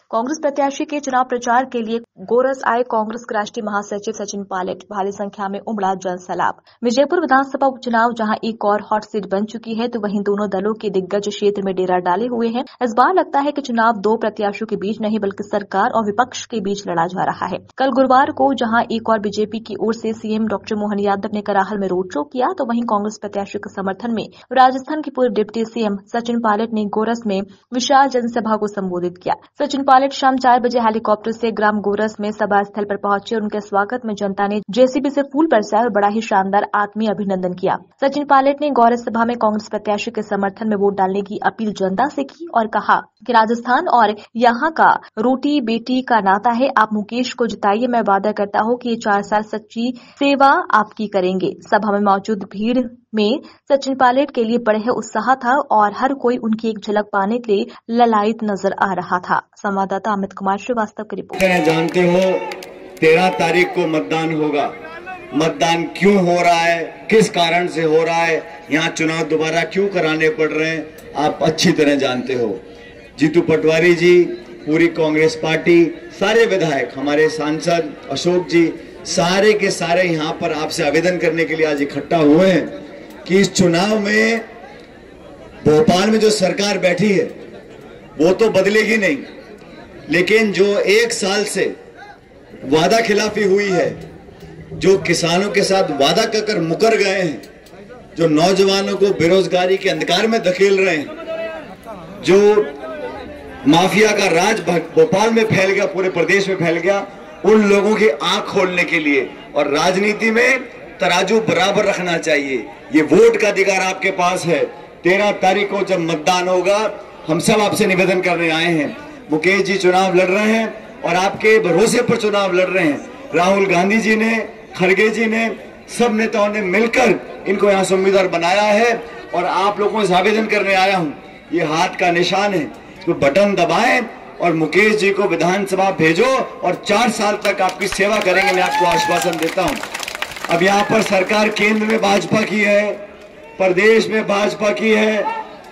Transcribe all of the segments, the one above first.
कांग्रेस प्रत्याशी के चुनाव प्रचार के लिए गोरस आए कांग्रेस के राष्ट्रीय महासचिव सचिन पायलट। भारी संख्या में उमड़ा जनसैलाब। विजयपुर विधानसभा उपचुनाव जहां एक और हॉट सीट बन चुकी है, तो वहीं दोनों दलों के दिग्गज क्षेत्र में डेरा डाले हुए हैं। इस बार लगता है कि चुनाव दो प्रत्याशियों के बीच नहीं बल्कि सरकार और विपक्ष के बीच लड़ा जा रहा है। कल गुरुवार को जहां एक और बीजेपी की ओर से सीएम डॉक्टर मोहन यादव ने कराहल में रोड शो किया, तो वहीं कांग्रेस प्रत्याशियों के समर्थन में राजस्थान के पूर्व डिप्टी सीएम सचिन पायलट ने गोरस में विशाल जनसभा को संबोधित किया। सचिन पायलट शाम 4 बजे हेलीकॉप्टर से ग्राम गोरस में सभा स्थल पर पहुंचे और उनके स्वागत में जनता ने जेसीबी से फूल बरसाए और बड़ा ही शानदार आत्मीय अभिनंदन किया। सचिन पायलट ने गोरस सभा में कांग्रेस प्रत्याशी के समर्थन में वोट डालने की अपील जनता से की और कहा कि राजस्थान और यहाँ का रोटी बेटी का नाता है। आप मुकेश को जिताइए, मैं वादा करता हूँ कि ये 4 साल सच्ची सेवा आपकी करेंगे। सभा में मौजूद भीड़ में सचिन पायलट के लिए बड़े उत्साह था और हर कोई उनकी एक झलक पाने के लिए ललायित नजर आ रहा था। संवाददाता अमित कुमार श्रीवास्तव की रिपोर्ट। जानते हो 13 तारीख को मतदान होगा। मतदान क्यों हो रहा है, किस कारण से हो रहा है, यहाँ चुनाव दोबारा क्यों कराने पड़ रहे हैं, आप अच्छी तरह जानते हो। जीतू पटवारी जी, पूरी कांग्रेस पार्टी, सारे विधायक, हमारे सांसद अशोक जी, सारे के सारे यहाँ पर आपसे आवेदन करने के लिए आज इकट्ठा हुए हैं कि इस चुनाव में भोपाल में जो सरकार बैठी है वो तो बदलेगी नहीं, लेकिन जो 1 साल से वादा खिलाफी हुई है, जो किसानों के साथ वादा कर मुकर गए हैं, जो नौजवानों को बेरोजगारी के अंधकार में धकेल रहे हैं, जो माफिया का राज भोपाल में फैल गया, पूरे प्रदेश में फैल गया, उन लोगों की आंख खोलने के लिए और राजनीति में तराजू बराबर रखना चाहिए। ये वोट का अधिकार आपके पास है। 13 तारीख को जब मतदान होगा, हम सब आपसे निवेदन करने आए हैं। मुकेश जी चुनाव लड़ रहे हैं और आपके भरोसे पर चुनाव लड़ रहे हैं। राहुल गांधी जी ने, खड़गे जी ने, सब नेताओं ने मिलकर इनको यहाँ से उम्मीदवार बनाया है और आप लोगों से आवेदन करने आया हूँ। ये हाथ का निशान है, इसको बटन दबाएं और मुकेश जी को विधानसभा भेजो और 4 साल तक आपकी सेवा करेंगे, मैं आपको आश्वासन देता हूँ। अब यहाँ पर सरकार केंद्र में भाजपा की है, प्रदेश में भाजपा की है,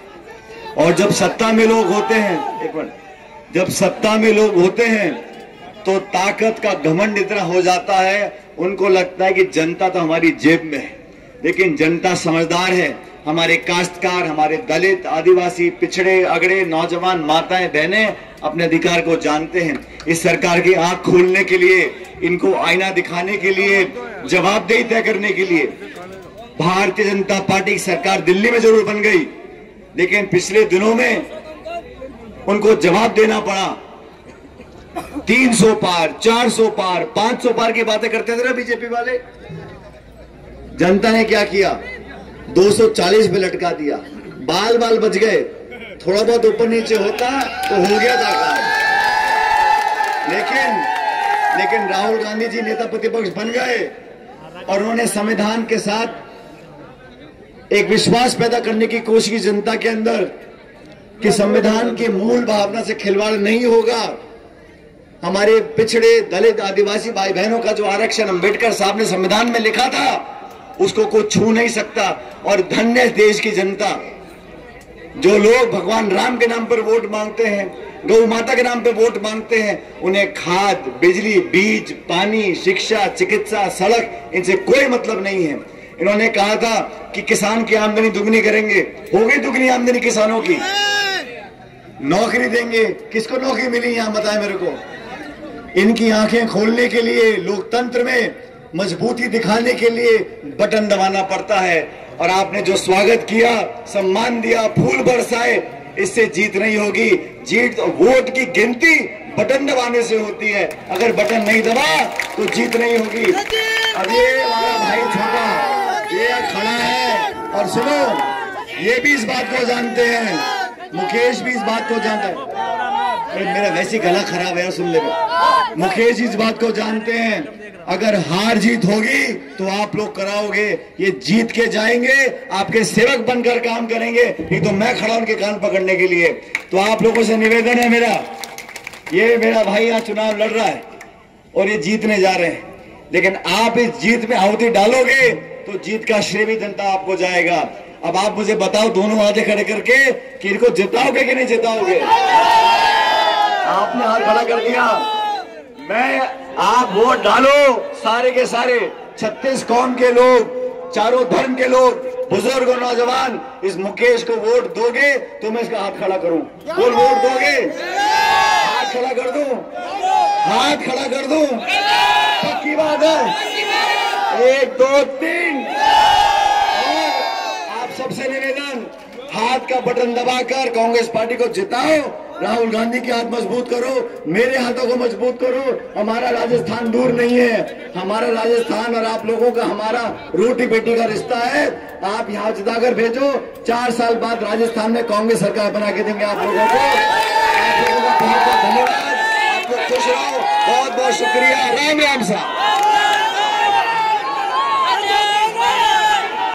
और जब सत्ता में लोग होते हैं, एक मिनट, जब सत्ता में लोग होते हैं तो ताकत का घमंड इतना हो जाता है, उनको लगता है कि जनता तो हमारी जेब में है, लेकिन जनता समझदार है। हमारे काश्तकार, हमारे दलित, आदिवासी, पिछड़े, अगड़े, नौजवान, माताएं, बहनें अपने अधिकार को जानते हैं। इस सरकार की आंख खोलने के लिए, इनको आईना दिखाने के लिए, जवाबदेही तय करने के लिए भारतीय जनता पार्टी की सरकार दिल्ली में जरूर बन गई, लेकिन पिछले दिनों में उनको जवाब देना पड़ा। 300 पार, 400 पार, 500 पार की बातें करते थे ना बीजेपी वाले। जनता ने क्या किया? 240 पे लटका दिया, बाल बाल बच गए। थोड़ा बहुत ऊपर नीचे होता तो हो गया था काम। लेकिन राहुल गांधी जी नेता प्रतिपक्ष बन गए और उन्होंने संविधान के साथ एक विश्वास पैदा करने की कोशिश की जनता के अंदर कि संविधान की मूल भावना से खिलवाड़ नहीं होगा। हमारे पिछड़े, दलित, आदिवासी भाई बहनों का जो आरक्षण अम्बेडकर साहब ने संविधान में लिखा था, उसको कोई छू नहीं सकता। और धन्य देश की जनता, जो लोग भगवान राम के नाम पर वोट मांगते हैं, गौ माता के नाम पर वोट मांगते हैं, उन्हें खाद, बिजली, बीज, पानी, शिक्षा, चिकित्सा, सड़क, इनसे कोई मतलब नहीं है। इन्होंने कहा था कि किसान की आमदनी दुगनी करेंगे, हो गई दुगनी आमदनी किसानों की। नौकरी देंगे, किसको नौकरी मिली यहाँ बताएं मेरे को। इनकी आंखें खोलने के लिए, लोकतंत्र में मजबूती दिखाने के लिए बटन दबाना पड़ता है। और आपने जो स्वागत किया, सम्मान दिया, फूल बरसाए, इससे जीत नहीं होगी। जीत तो वोट की गिनती बटन दबाने से होती है। अगर बटन नहीं दबा तो जीत नहीं होगी। अब ये हमारा भाई छोटा ये खड़ा है, और सुनो, ये भी इस बात को जानते हैं, मुकेश भी इस बात को जानता है। मेरा वैसे गला खराब है, सुन ले। मुकेश इस बात को जानते हैं, अगर हार जीत होगी तो आप लोग कराओगे, ये जीत के जाएंगे, आपके सेवक बनकर काम करेंगे, नहीं तो मैं खड़ा उनके कान पकड़ने के लिए। तो आप लोगों से निवेदन है मेरा, ये मेरा भाई यहाँ चुनाव लड़ रहा है और ये जीतने जा रहे हैं, लेकिन आप इस जीत में आहुति डालोगे तो जीत का श्रेय भी जनता आपको जाएगा। अब आप मुझे बताओ, दोनों आधे खड़े करके कि इनको जिताओगे कि नहीं जिताओगे? आपने हाथ खड़ा कर दिया। आप वोट डालो, सारे के सारे 36 कौम के लोग, चारों धर्म के लोग, बुजुर्ग और नौजवान, इस मुकेश को वोट दोगे तो मैं इसका हाथ खड़ा करूं। बोल, वोट दोगे? हाथ खड़ा कर दूं? हाथ खड़ा कर दूं? पक्की बात है। 1 2 3। और आप सबसे निवेदन, हाथ का बटन दबाकर कांग्रेस पार्टी को जिताओ, राहुल गांधी के हाथ मजबूत करो, मेरे हाथों को मजबूत करो। हमारा राजस्थान दूर नहीं है, हमारा राजस्थान और आप लोगों का हमारा रोटी बेटी का रिश्ता है। आप यहाँ जिताकर भेजो, 4 साल बाद राजस्थान में कांग्रेस सरकार बना के देंगे आप लोगों को। आप लोगों का बहुत बहुत धन्यवाद। आप लोग खुश रहो, बहुत बहुत शुक्रिया। राम राम साहब।